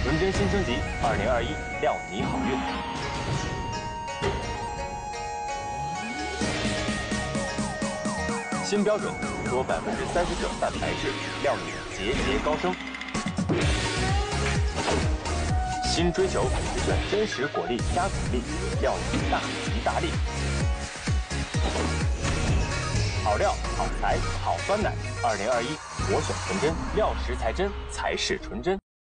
纯真新升级，2021料你好运。新标准，多39%蛋白质，料你节节高升。新追求，选真实果粒加谷粒，料你大吉大利。好料、好材、好酸奶，2021我选纯真，料实才真，才是纯真。